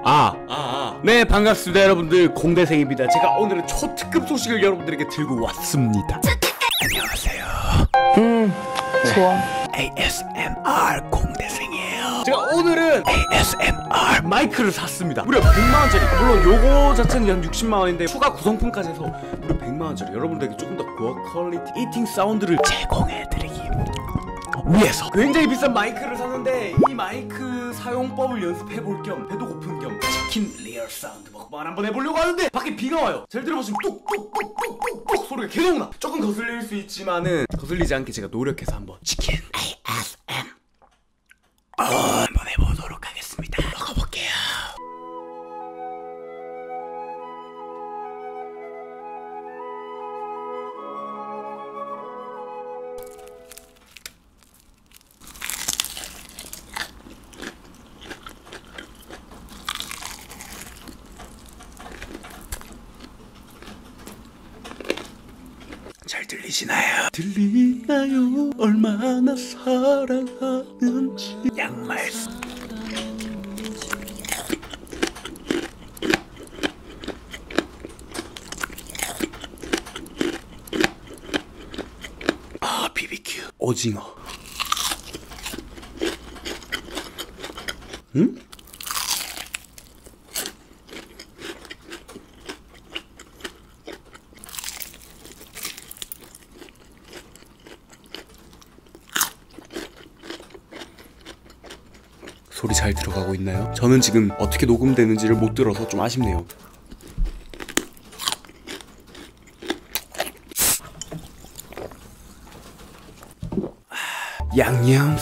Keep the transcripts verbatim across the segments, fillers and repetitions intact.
아, 아, 아. 네 반갑습니다 여러분들, 공대생입니다. 제가 오늘은 초특급 소식을 여러분들에게 들고 왔습니다. 안녕하세요. 음 좋아. 에이에스엠알 공대생이에요. 제가 오늘은 에이에스엠알 마이크를 샀습니다. 무려 백만 원짜리. 물론 요거 자체는 한 육십만 원인데 추가 구성품까지 해서 무려 백만 원짜리 여러분들에게 조금 더 고퀄리티 이팅 사운드를 제공해드리기 위해서 굉장히 비싼 마이크를 샀는데, 이 마이크 사용법을 연습해볼 겸 배도 고픈 겸 치킨 리얼 사운드 먹방을 한번 해보려고 하는데, 밖에 비가 와요. 잘 들어보시면 뚝뚝뚝뚝뚝뚝 소리가 계속 나. 조금 거슬릴 수 있지만은 거슬리지 않게 제가 노력해서 한번 치킨 에이에스엠 어, 한번 해보도록 하겠습니다. 먹어볼게요. 잘 들리시나요? 들리나요? 얼마나 사랑하는지. 양말 아 비비큐 오징어. 응? 소리 잘 들어가고 있나요? 저는 지금 어떻게 녹음되는지를 못 들어서 좀 아쉽네요. 양념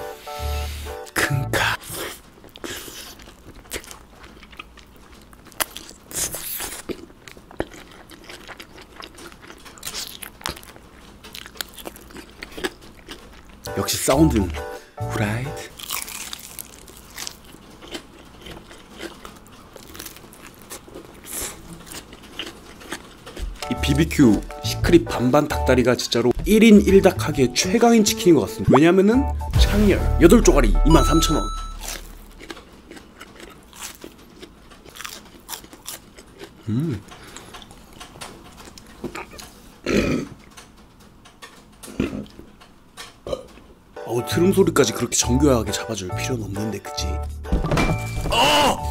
큰카. 역시 사운드는 후라이드. 이 비비큐 시크릿 반반 닭다리가 진짜로 일 인 일 닭 하기에 최강인 치킨인 것 같습니다. 왜냐면은 창렬 여덟 쪼가리 이만 삼천 원. 음. 어우, 트름 소리까지 그렇게 정교하게 잡아줄 필요는 없는데, 그치? 어!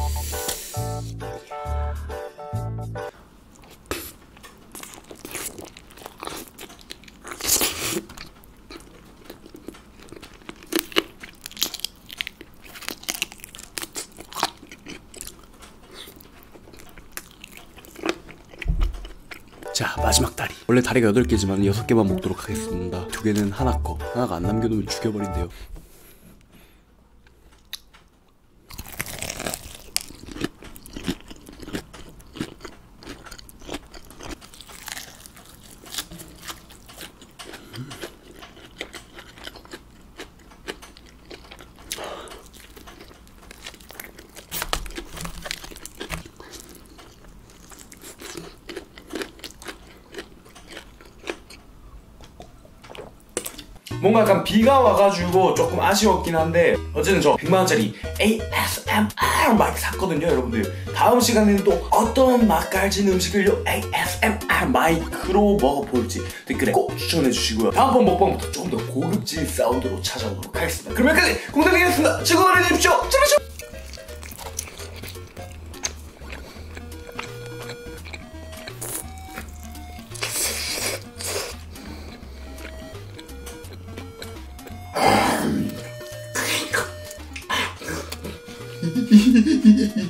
자, 마지막 다리. 원래 다리가 여덟 개지만 여섯 개만 먹도록 하겠습니다. 두 개는 하나 거. 하나가 안 남겨놓으면 죽여버린대요. 뭔가 약간 비가 와가지고 조금 아쉬웠긴 한데, 어쨌든 저 백만 원짜리 에이에스엠알 마이크 샀거든요 여러분들. 다음 시간에는 또 어떤 맛깔진 음식을 에이에스엠알 마이크로 먹어볼지 댓글에 꼭 추천해주시고요. 다음번 먹방부터 조금 더 고급진 사운드로 찾아오도록 하겠습니다. 그럼 여기까지 공대생이었습니다. 즐거운 하루 되십시오. 짜라쇼. 히히히히히